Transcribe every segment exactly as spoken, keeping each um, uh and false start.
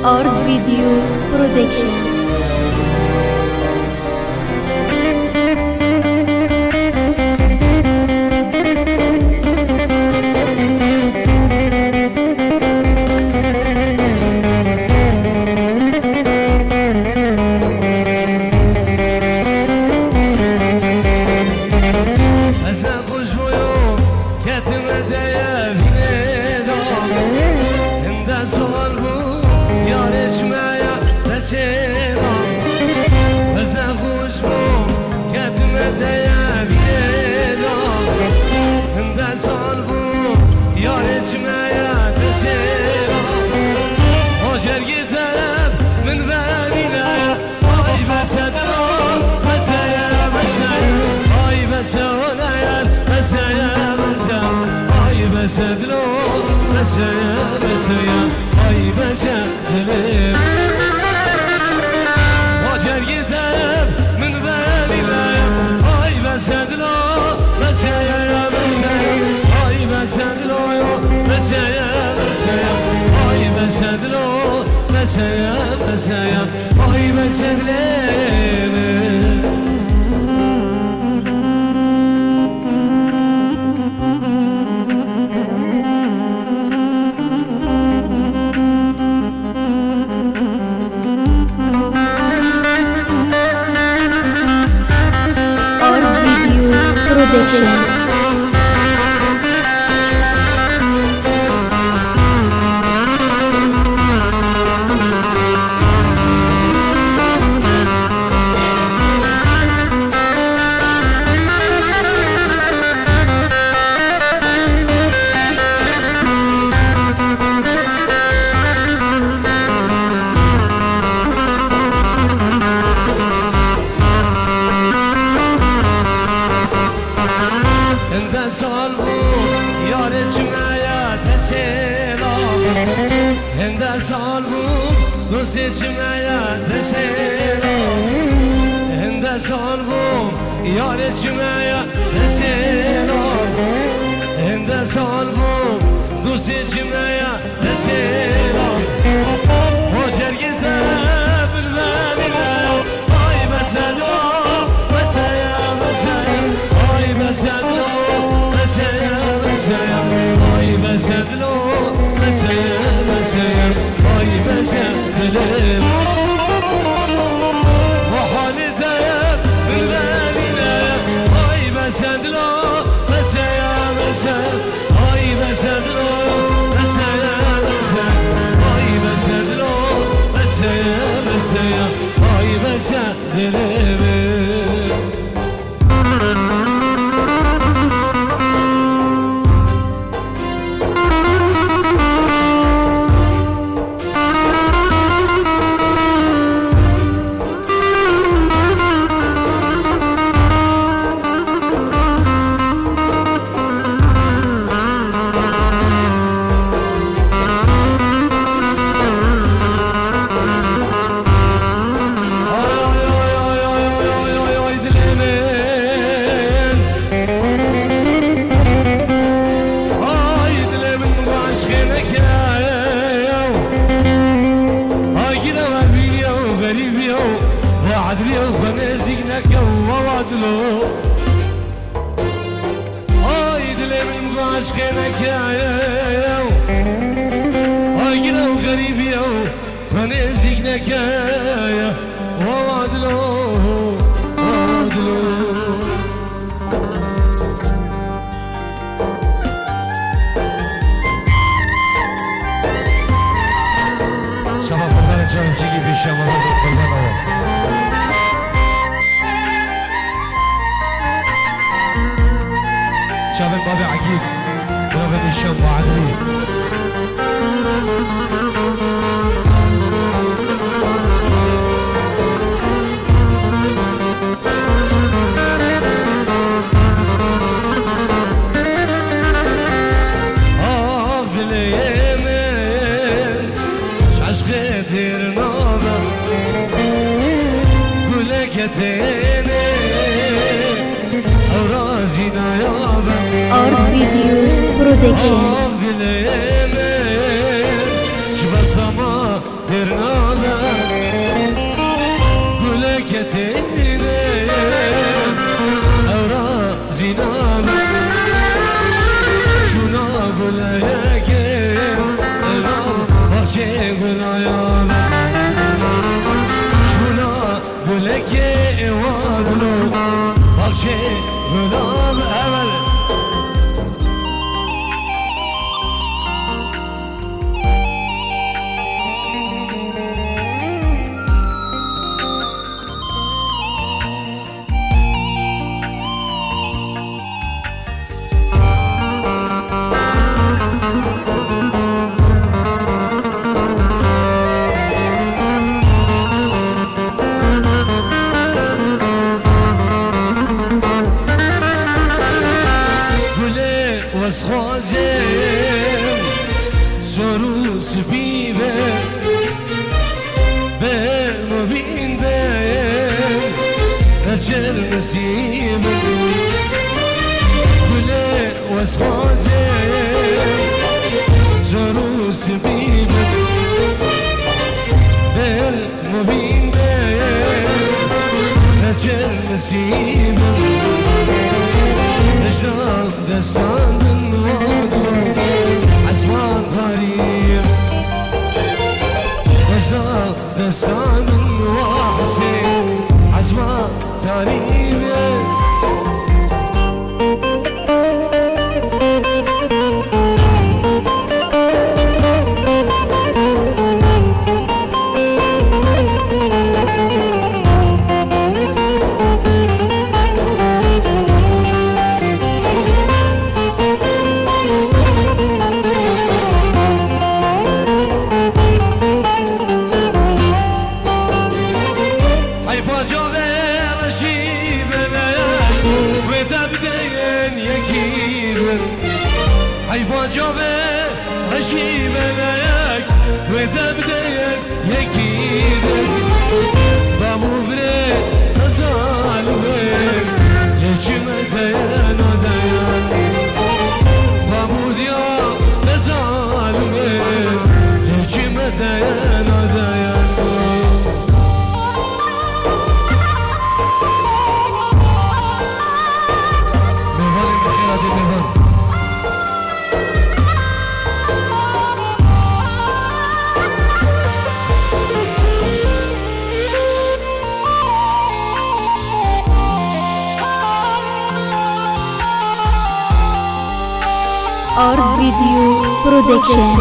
Art Video Production. بسدلو بسيا بسيا أي بسدلم وجر يذهب من ذلك أي بسدلو بسيا بسيا أي بسدلو بسيا بسيا أي بسدلو بسيا بسيا أي بسدلم Production. دوستی جمعیت سلام هند سالبوم یار جمعیت سلام هند سالبوم دوستی جمعیت سلام ماجر گذب الوالد آی بسدو بسیا بسیا آی بسدو بسیا بسیا آی بسدو بسیا بسیا آی بسدلم وحالي ذهب بالغالينا آي بسدلو بسيا بسيا آي بسدلو بسيا بسيا آي بسدلو بسيا بسيا آي بسدلم شافن بابي عقيد ورافن الشام وعدوي أفضل يمين شعش خير نوبة قولك يتيني أورازينا يابا Art Video Production. شبه سما ترنا güleyken Elvan bahçe güleyken Şuna güleke evadlı bahçe güleyken Evet از خوازم سروس بیبه به مبین بیم اجر نسیم گله از خوازم سروس بیبه به مبین بیم اجر نسیم نجران دستان عزمان غريب أجرى دستان وحسين عزمان غريب حيفا جابه هشي ملاك وذبدين يكيدك باموبري نزالوين يجمتين وديان باموديا نزالوين يجمتين وديان مهوان بخيرات مهوان और video production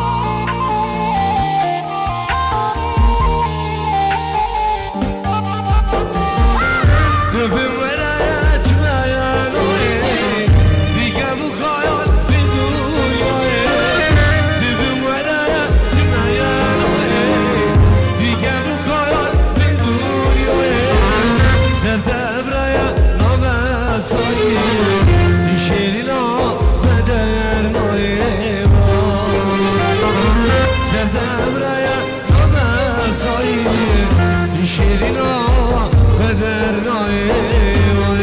شیرینا بدر نای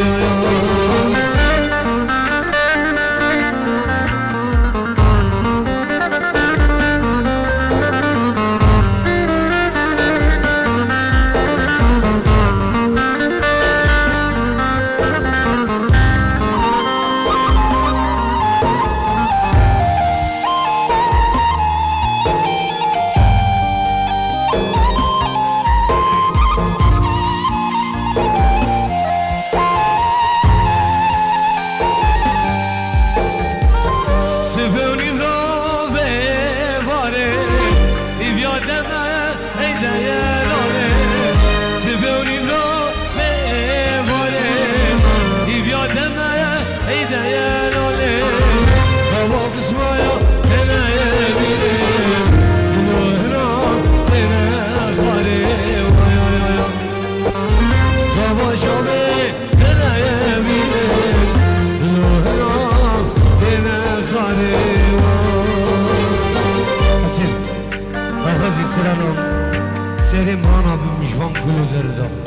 سفونی رو به باره ای بیادمه ای دیلاره سفونی رو به باره ای بیادمه ای دیلاره بابا قسمایا تنه بیره دلوهنا تنه خاره بابا شامه تنه بیره Ağzı sıranım, serim bana bir mişvan kuludur da.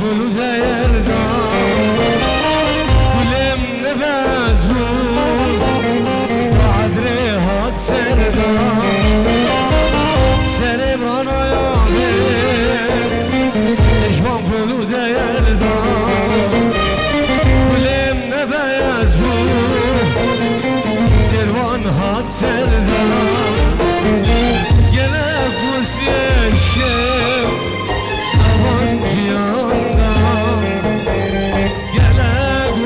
گلو دردم گلم نبز بود بعد ریحات سردم سر من آیامم اجمام گلو دردم گلم نبز بود سروان هات سردم گله گوشتشم نوان جیاندم گله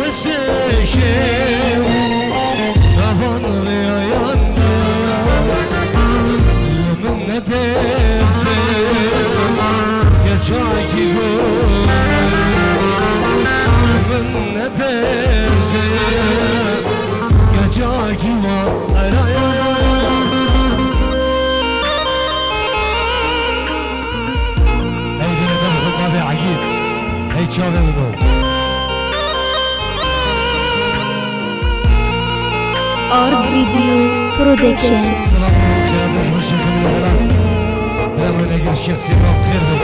گوشتشم نوان ریاندم لمن نپرسم که چاکی بود لمن نپرسم که چاکی بود چاره بودو آرد ویدیو پرودکشن سلام خیرات از مشرق میدارم برم نگر شخصی ما خیر بود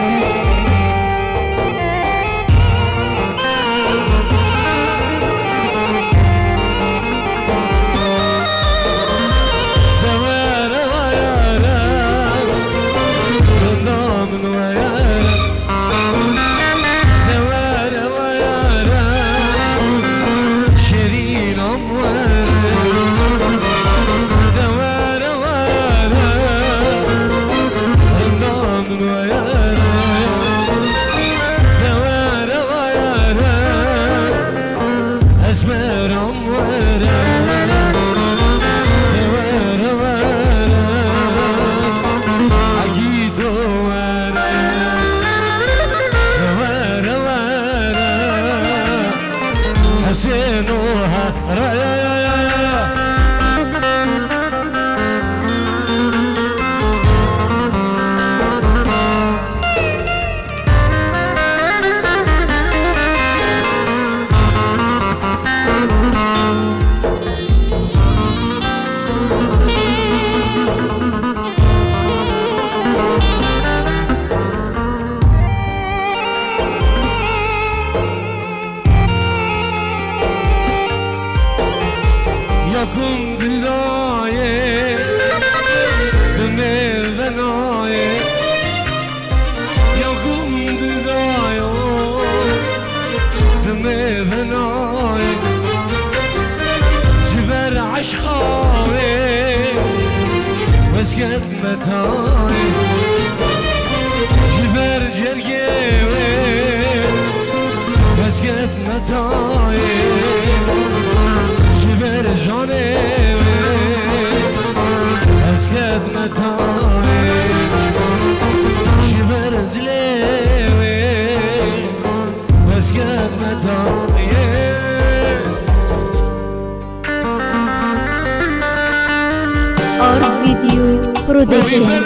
مسكت متاي جبر جرقي مسكت متاي جبر جاني مسكت متاي جبر دلي مسكت متاي آرد ویدیو پرودکشن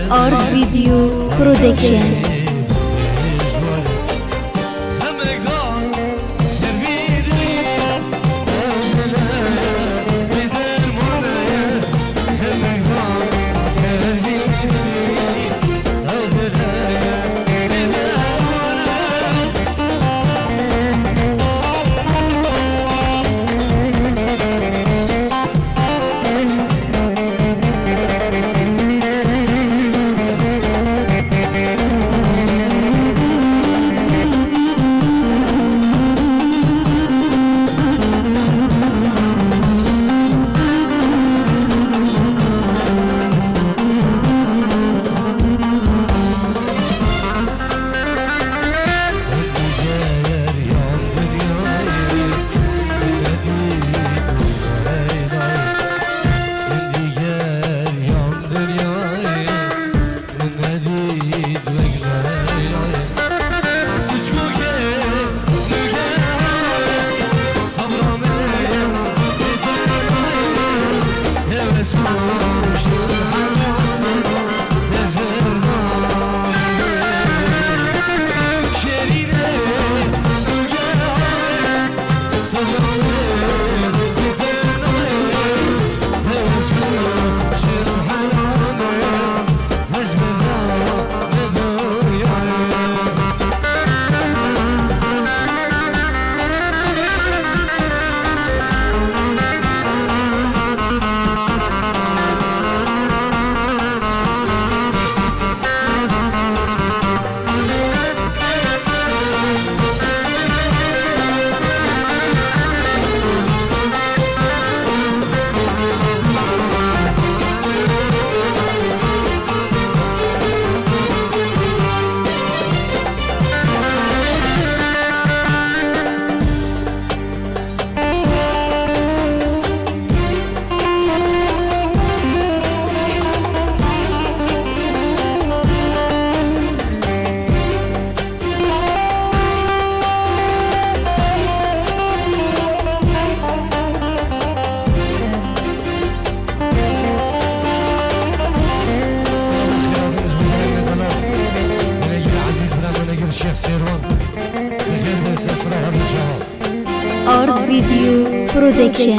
Art Video Production. Art Video Production.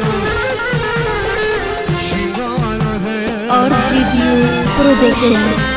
Art Video Production.